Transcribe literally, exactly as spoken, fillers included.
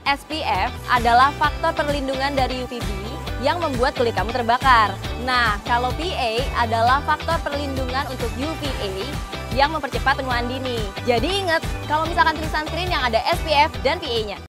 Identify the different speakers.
Speaker 1: S P F adalah faktor perlindungan dari U V B yang membuat kulit kamu terbakar. Nah, kalau P A adalah faktor perlindungan untuk U V A yang mempercepat penuaan dini. Jadi ingat, kalau misalkan sunscreen yang ada S P F dan P A-nya.